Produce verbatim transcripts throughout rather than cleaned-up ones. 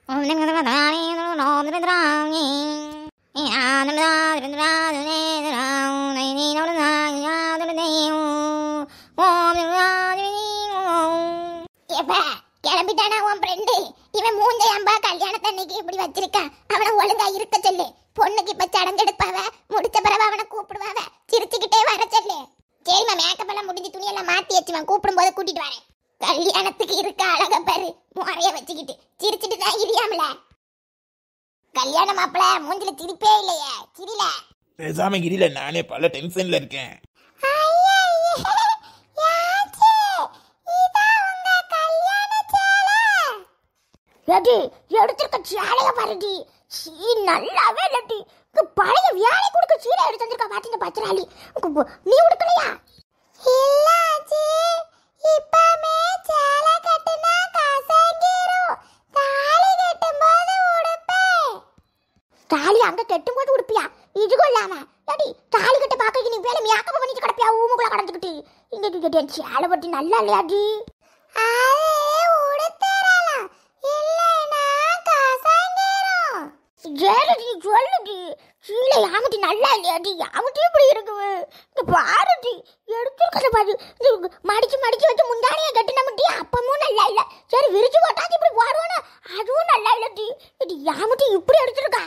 கிளம்பிட்டானா உன் ஃப்ரெண்டு? இவன் மூஞ்சையம்பா கல்யாணத்தை அன்னைக்கு இப்படி வச்சிருக்கான். அவனை ஒழுங்கா இருக்க சொல்லு. பொண்ணுக்கு இப்ப சடங்கெடுப்பாவ, முடிச்ச பிறகு அவனை கூப்பிடுவாவ. சிரிச்சுக்கிட்டே வர சொல்லு. சரிம்மா, மேக்கப் எல்லாம் முடிஞ்சு துணியெல்லாம் மாத்தி வச்சுவான். கூப்பிடும் போது கூட்டிட்டு வரேன். கல்யாணத்துக்கு இருக்க அழக பாரு, முறைய வச்சுக்கிட்டு சிரிச்சுட்டு தான் இரியாமல. கல்யாண மாப்பிள்ள மூஞ்சில சிரிப்பே இல்லையே. சிரில பேசாம இரில, நானே பல டென்ஷன்ல இருக்கேன். எடுத்திருக்க சேலைய பாருடி, சீ நல்லாவே இல்லடி. பழைய வியாழை கொடுக்க சீலை எடுத்து வந்திருக்கா பாத்தீங்க பச்சராளி. நீ உடுக்கலையா? இல்ல ஆச்சி, இப்பமே சேலை கட்டினா கசங்கிரும். தாலி கட்டும்போது உடுப்பேன். தாலி அங்க கட்டும்போது உடுப்பியா? இது கொள்ளாம ஏடி, தாலி கட்ட பாக்க நீ வேலை மேக்கப் பண்ணிட்டு கிடப்பியா? ஊமுக்குள்ள கடந்துக்கிட்டு இங்க சேலை பட்டி நல்லா இல்லையாடி? ஜெயலடி சொல்லுடி, கீழே யாமட்டி நல்லா இல்லையாடி? யாமட்டி இப்படி இருக்குது? இந்த பாருடி, எடுத்துருக்கத பாரு. மடிச்சு மடிச்சு வச்சு முந்தானியை கட்டு நம்மட்டி அப்பமும் நல்லா இல்லை. சரி விரிச்சு போட்டாச்சு இப்படி போடுவோன்னு அதுவும் நல்லா இல்லடி. இது யாமட்டி இப்படி எடுத்துருக்கா?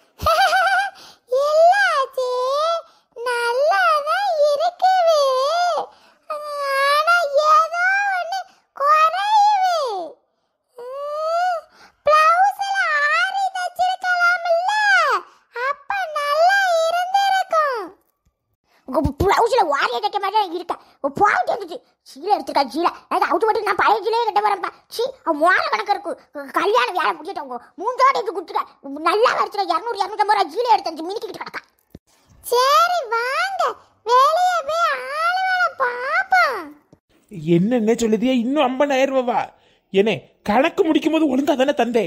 இல்லாச்சி நல்லாதான் இருக்குது. ஆனா ஏதோ ஒண்ணு குறையுது. பிளவுஸ்ல வாரிய தைக்க மாதிரி இருக்கா? போட்டு வந்துச்சு சீலை எடுத்துருக்கா. சீலை அது அவுட்டு மட்டும் நான் பழைய சீலையே கட்ட வரேன்ப்பா. சி அவன் மோன கணக்கு இருக்கு. கல்யாண வேலை முடிச்சுட்டு மூஞ்சோட எடுத்து கொடுத்துருக்க. நல்லா வரைச்சிட இரநூறு இரநூத்தம்பது ரூபா சீலை எடுத்து மினிக்கிட்டு கிடக்கா. சரி வாங்க வேலையை போய் ஆளு வேலை பாப்போம். என்னென்ன சொல்லுதியா? இன்னும் ஐம்பதாயிரம் ரூபாவா? என்ன கணக்கு முடிக்கும் போது ஒழுங்கா தானே தந்தே.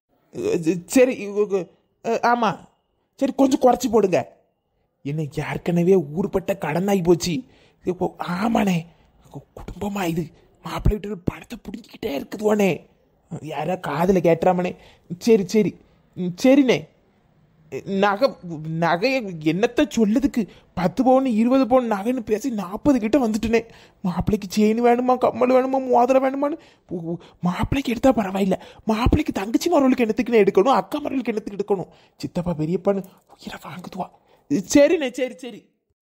சரி ஆமா, சரி கொஞ்சம் குறைச்சி போடுங்க. என்ன ஏற்கனவே ஊருப்பட்ட கடன் ஆகி போச்சு. இப்போ ஆமாண்ணே, குடும்பமா இது மாப்பிள்ளை வீட்டு பணத்தை பிடிச்சிக்கிட்டே இருக்குதுவானே. யாரா காதில் கேட்டுறாமனே. சரி சரி சரிண்ணே. நகை நகையை என்னத்தை சொல்லுதுக்கு? பத்து பவுன் இருபது பவுன் நகைன்னு பேசி நாற்பது கிட்ட வந்துட்டுனே. மாப்பிள்ளைக்கு செயின் வேணுமா, கம்மல் வேணுமா, மோதிரம் வேணுமான்னு மாப்பிள்ளைக்கு எடுத்தா பரவாயில்ல. மாப்பிள்ளைக்கு தங்கச்சி மரவளுக்கு என்னத்துக்குன்னு எடுக்கணும், அக்கா மரவளுக்கு என்னத்துக்கு எடுக்கணும். சித்தப்பா பெரியப்பான்னு உயிரை வாங்குதுவா. சரிண்ணே சரி சரி.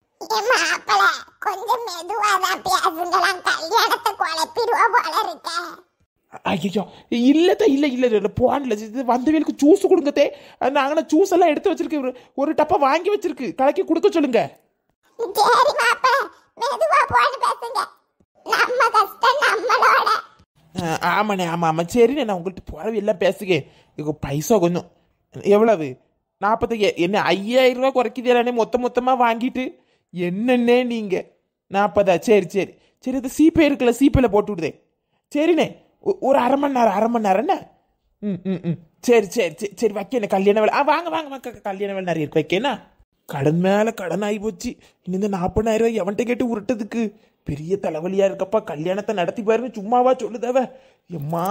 கொஞ்சம் மெதுவாதான் பேசுங்களாம், கல்யாணத்தை குழப்பிடுவா போல இருக்க. ஐயோ இல்லத்தே, இல்லை இல்லை போன்ல வந்தவங்களுக்கு ஜூஸ் கொடுங்கத்தே. நாங்க ஜூஸ் எல்லாம் எடுத்து வச்சிருக்கு, ஒரு டப்பா வாங்கி வச்சிருக்கு, கலக்கி கொடுக்க சொல்லுங்க. சரி மாப்பிள்ள, மெதுவா போன்னு பேசுங்க, நம்ம கஷ்டம் நம்மளோட. ஆமாண்ணே ஆமா ஆமா சரிண்ணே. நான் உங்கள்கிட்ட போறவை எல்லாம் பேசுங்க. பைசா கொஞ்சம் எவ்வளவு? நாற்பத்தி என்ன ஐயாயிரம் ரூபா குறைக்குதே மொத்த மொத்தமாக வாங்கிட்டு. என்னன்னே நீங்க நாற்பதா? சரி சரி சரி. அது சீப்பே இருக்குல்ல, சீப்பையில் போட்டு விடுதே. சரிண்ணே, ஒரு அரை மணி நேரம் அரை மணி நேரம்ண்ணே. ம் ம் ம் சரி சரி சரி சரி வைக்கண்ணே. கல்யாண வேலை ஆ வாங்க வாங்க வாங்க, கல்யாண வேலை நிறைய இருக்கு வைக்கேண்ணா. கடன் மேலே கடன் ஆகி போச்சு. இன்னும் இந்த நாற்பதாயிரம் ரூபாய் எவன்கிட்ட கேட்டு உருட்டதுக்கு பெரிய தலைவலியா இருக்கப்பா. கல்யாணத்தை நடத்தி பாருன்னு சும்மாவா சொல்லுதவ? எம்மா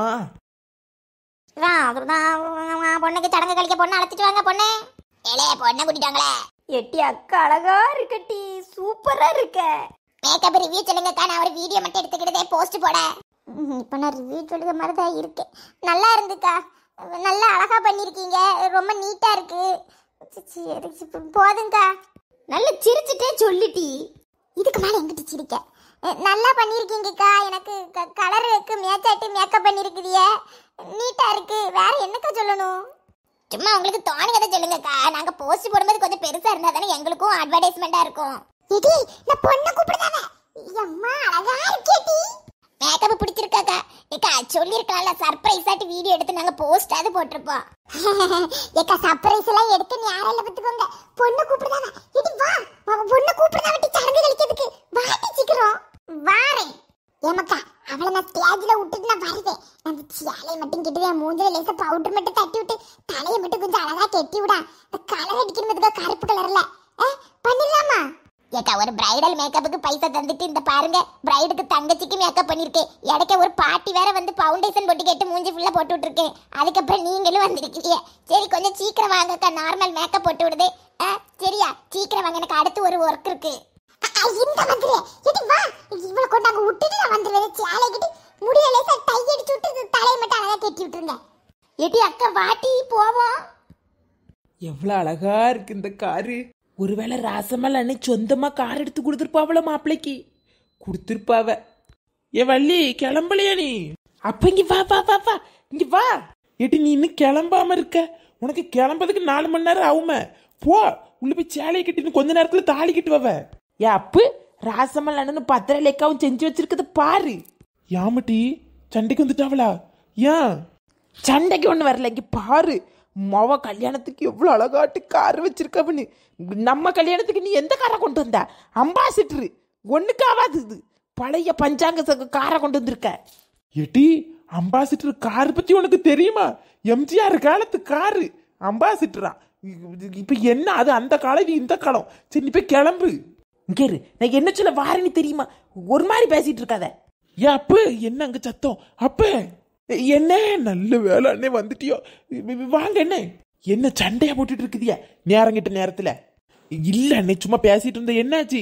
பொண்ணுக்கு சடங்கு கழிக்க பொண்ணு அழைச்சிட்டு வாங்க. பொண்ணு ஏலே பொண்ணை கூட்டிட்டாங்களே. எட்டி அக்கா அழகா இருக்கட்டி, சூப்பரா இருக்க. மேக்கப் ரிவ்யூ சொல்லுங்கக்கா, நான் ஒரு வீடியோ மட்டும் எடுத்துக்கிட்டதே போஸ்ட் போட. இப்போ நான் ரிவ்யூ சொல்லுற மாதிரி தான் இருக்கு. நல்லா இருந்துக்கா, நல்லா அழகா பண்ணியிருக்கீங்க, ரொம்ப நீட்டா இருக்கு. போதுங்கக்கா. நல்லா சிரிச்சுட்டே சொல்லிட்டி, இதுக்கு மேலே எங்கிட்ட சிரிக்க. நல்லா பண்ணியிருக்கீங்கக்கா, எனக்கு கலருக்கு மேட்சாட்டு மேக்கப் பண்ணியிருக்குதியே, நீட்டா இருக்கு. வேற என்னக்கா சொல்லணும்? சும்மா உங்களுக்கு தோணுங்கதை சொல்லுங்கக்கா. நாங்க போஸ்ட் போடும்போது கொஞ்சம் பெருசா இருந்தா தானே எங்களுக்கும் அட்வர்டைஸ்மெண்டா இருக்கும். இடி நான் பொண்ணு கூப்பிடுதானே. அம்மா அழகா இருக்கேடி. மேக்கப் பிடிச்சிருக்காக்கா? ஏக்கா சொல்லிருக்கலாம்ல, சர்ப்ரைஸ் ஆட்டி வீடியோ எடுத்து நாங்க போஸ்ட் அது போட்டிருப்போம். ஏக்கா சர்ப்ரைஸ் எல்லாம் எடுத்து நீ யாரெல்லாம் பத்துக்கோங்க. பொண்ணு கூப்பிடுதானே. இடி வா, பொண்ணு கூப்பிடுதா வட்டி சடங்கு கழிக்கிறதுக்கு வாட்டி சீக்கிரம் வாரேன். ஏமாக்கா அவளை நான் ஸ்டேஜ்ல விட்டுட்டு நான் வருவேன். அந்த சேலையை மட்டும் கெட்டு மூஞ்சில லேசா பவுடர் மட்டும் தட்டி விட்டு தலையை மட்டும் கொஞ்சம் அழகா கெட்டி விடா. இந்த கலர் அடிக்கிறதுக்கு கருப்பு கலர்ல பண்ணிடலாமா? ஏக்கா ஒரு பிரைடல் மேக்கப்புக்கு பைசா தந்துட்டு இந்த பாருங்க பிரைடுக்கு தங்கச்சிக்கு மேக்கப் பண்ணிருக்கேன். இடைக்க ஒரு பாட்டி வேற வந்து ஃபவுண்டேஷன் போட்டு கேட்டு மூஞ்சி ஃபுல்லா போட்டு விட்டுருக்கேன். அதுக்கப்புறம் நீங்களும் வந்திருக்கீங்க. சரி கொஞ்சம் சீக்கிரம் வாங்கக்கா, நார்மல் மேக்கப் போட்டு விடுதே. ஆ சரியா, சீக்கிரம் வாங்க, எனக்கு அடுத்து ஒரு ஒர்க் இருக்கு. இந்த வந்துரு எடி வா, இவள கொண்டாங்க விட்டுட்டு நான் வந்துருவேன். சேலைக்கிட்டு முடியல லேசா டை அடிச்சு விட்டு தலையை மட்டும் அழகா கட்டி விட்டுருங்க. எடி அக்கா வாட்டி போவோம். எவ்வளவு அழகா இருக்கு இந்த காரு. ஒருவேளை ராசமல் அன்னைக்கு சொந்தமா கார் எடுத்து கொடுத்துருப்பாவள மாப்பிள்ளைக்கு கொடுத்துருப்பாவ. ஏ வள்ளி கிளம்பலையா நீ? அப்ப இங்க வா வா வா வா இங்க வா. ஏட்டி நீ இன்னும் கிளம்பாம இருக்க? உனக்கு கிளம்பதுக்கு நாலு மணி நேரம் ஆகுமே. போ உள்ள போய் சேலையை கட்டி கொஞ்ச நேரத்துல தாலி கட்டு வவ. ஏ அப்பு ராசமல் அண்ணனு பத்திர லேக்காவும் செஞ்சு வச்சிருக்கத பாரு. யாமட்டி சண்டைக்கு வந்துட்டாவளா? ஏன் சண்டைக்கு ஒண்ணு வரல, இங்க பாரு. மொவ கல்யாணத்துக்கு எவ்வளவு அழகாட்டு கார் வச்சிருக்கவனு. நம்ம கல்யாணத்துக்கு நீ எந்த காரை கொண்டு வந்த? அம்பாசிடரு ஒண்ணுக்கு ஆகாது. இது பழைய பஞ்சாங்க காரை கொண்டு வந்திருக்க. எட்டி அம்பாசிடர் கார் பத்தி உனக்கு தெரியுமா? எம்ஜிஆர் காலத்து காரு அம்பாசிடரா. இப்ப என்ன அது அந்த காலம் இது இந்த காலம். சரி நீ போய் கிளம்பு. இங்க நான் என்ன சொல்ல வாரேன்னு தெரியுமா? ஒரு மாதிரி பேசிட்டு இருக்காத. ஏன் அப்ப என்ன அங்க சத்தம்? அப்ப என்ன நல்ல வேலை அண்ணே வந்துட்டியோ. வாங்க என்ன என்ன சண்டையா போட்டுட்டு இருக்குதியா நேரங்கிட்ட நேரத்துல? இல்ல அண்ணே சும்மா பேசிட்டு இருந்த. என்னாச்சு?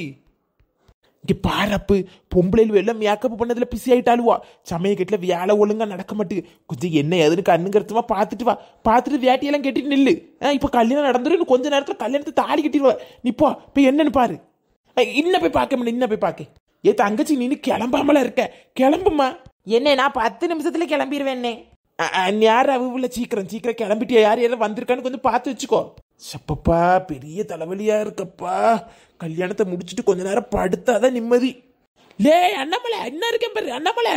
இங்க பாரப்பு பொம்பளையில் எல்லாம் மேக்கப் பண்ணதுல பிஸி ஆயிட்டாலுவா. சமயக்கட்டுல வேலை ஒழுங்கா நடக்க மாட்டேங்குது. கொஞ்சம் என்ன எதுன்னு கண்ணுங்கிறதுமா பாத்துட்டு வா. பாத்துட்டு வேட்டியெல்லாம் கட்டிட்டு நில்லு. இப்ப கல்யாணம் நடந்துரும். கொஞ்ச நேரத்துல கல்யாணத்தை தாலி கட்டிடுவா. நிப்போ இப்ப என்னன்னு பாரு. இன்னும் போய் பார்க்க முடியும். இன்னும் போய் பார்க்க. ஏ தங்கச்சி நீனு கிளம்பாமல இருக்க, கிளம்புமா. என்ன நான் பத்து நிமிஷத்துல கிளம்பிடுவேன். யார் அவுல சீக்கிரம் சீக்கிரம் கிளம்பிட்டியா? யார் யாரும் வந்திருக்கான்னு கொஞ்சம் பார்த்து வச்சுக்கோ. சப்பப்பா பெரிய தலைவலியா இருக்கப்பா. கல்யாணத்தை முடிச்சுட்டு கொஞ்ச நேரம் படுத்தாதான் நிம்மதி. லே அண்ணாமலை என்ன இருக்கேன் பாரு. அண்ணாமலை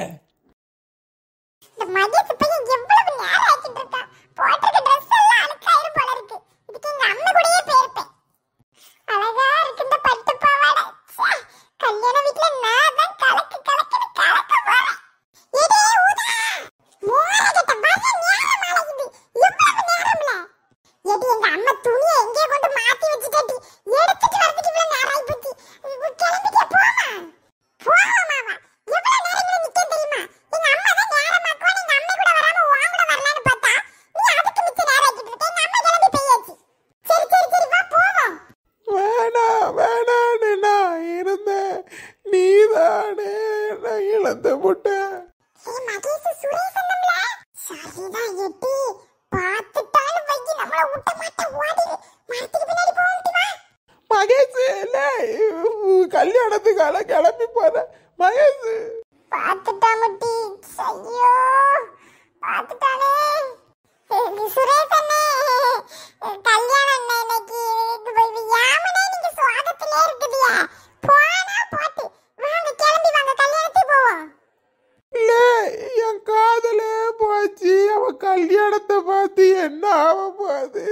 கல்யாணத்துக்கால கிளம்பி போற மகேஷ் பாத்துட்டா முட்டி. ஐயோ பாத்துட்டானே சுரேஷ் அண்ணே. கல்யாணம் இன்னைக்கு யாமனே நீங்க சுவாகத்திலே இருக்குதியா. போனா போட்டு வாங்க கிளம்பி வாங்க கல்யாணத்துக்கு போவோம். இல்ல என் காதலே போச்சு. அவ கல்யாணத்தை பார்த்து என்ன ஆக போகுது?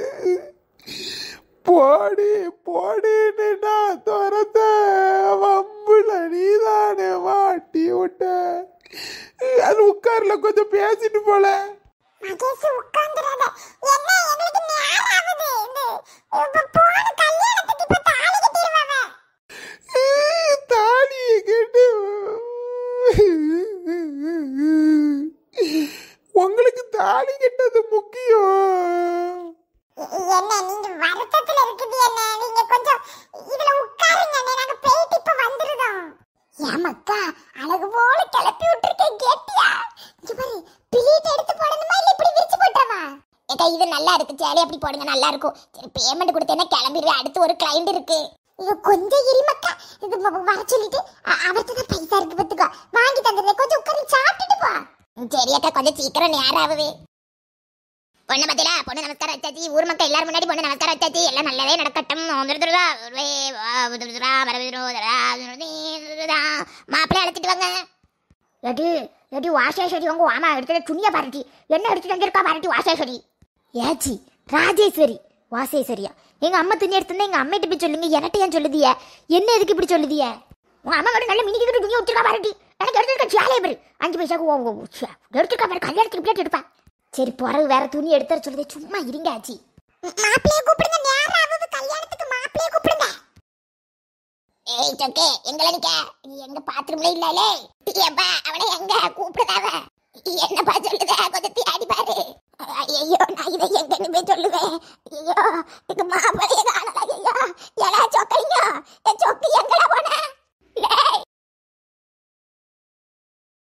போடி போடின்னு நான் துரத்த வம்புல நீதானே மாட்டி விட்ட. அது உட்கார்ல கொஞ்சம் பேசிட்டு போல. மகேஷ் உட்கார்ந்துறாத. என்ன எங்களுக்கு நேரம் ஆகுது. இந்த போன கல்யாணத்துக்கு இப்ப தாலி கட்டிடுவாங்க. தாலி கட்டி உங்களுக்கு தாலி கட்டது முக்கியம். என்ன நீங்க வருத்தத்துல இருக்குது? என்ன நீங்க கொஞ்சம் இதுல உட்காருங்க. நாங்க போயிட்டு இப்ப வந்துருதோம். ஏமக்கா அழகு போல கிளப்பி விட்டுருக்கேன் கேட்டியா? இங்க பாரு பிளேட் எடுத்து போடணுமா இல்ல இப்படி விரிச்சு போட்டவா? ஏக்கா இது நல்லா இருக்கு. சேலை அப்படி போடுங்க நல்லா இருக்கும். சரி பேமெண்ட் கொடுத்தேன்னா கிளம்பிடுவேன். அடுத்து ஒரு கிளைண்ட் இருக்கு. இது கொஞ்சம் இருமக்கா. இது வர சொல்லிட்டு அவர்கிட்ட தான் பைசா இருக்கு பத்துக்கோ. வாங்கி தந்துடுறேன். கொஞ்சம் உட்கார்ந்து சாப்பிட்டுட்டு போ. சரி அக்கா கொஞ்சம் சீக்கிரம் நேரம் ஆகுது. பொண்ணு பத்தில பொண்ணு நமஸ்காரம் வச்சாச்சு. ஊர் மக்கள் எல்லாரும் முன்னாடி பொண்ணு நமஸ்காரம் வச்சாச்சு. எல்லாம் நல்லதே நடக்கட்டும். மாப்பிள்ளை அழைச்சிட்டு வாங்க. எடி எடி வாசேஸ்வரி உங்க வாமா எடுத்துட்டு துணியை பாருட்டி. என்ன எடுத்துட்டு வந்திருக்கா பாருட்டி வாசேஸ்வரி. ஏச்சி ராஜேஸ்வரி வாசேஸ்வரியா? எங்க அம்மா துணி எடுத்துருந்தா எங்க அம்மிட்ட போய் சொல்லுங்க. என்கிட்ட ஏன் சொல்லுதிய? என்ன எதுக்கு இப்படி சொல்லுதிய? உங்க அம்மா மட்டும் நல்ல மினிக்கிட்டு துணியை வச்சிருக்கா பாருட்டி. எனக்கு எடுத்துருக்க சேலையை பாரு. அஞ்சு பைசாக்கு எடுத்துருக்கா பாரு. கல்யாணத்துக்கு பிளேட் எடுப்பா. சரி பிறகு வேற துணி எடுத்துற சொல்லுதே. சும்மா இருங்க ஆச்சி. மாப்பிள்ளைய கூப்பிடுங்க. நேரம் ஆகுது கல்யாணத்துக்கு. மாப்பிள்ளைய கூப்பிடுங்க. ஏய் சொக்கே எங்கள நிக்க எங்க பாத்ரூம்ல இல்லலே ஏப்பா அவளை எங்க கூப்பிடுதாவ என்னப்பா சொல்லுதே கொஞ்சம் தேடி பாரு ஐயோ நான் இதை எங்கன்னு போய் சொல்லுவேன் ஐயோ இது மாப்பிளைய காணல ஐயோ ஏடா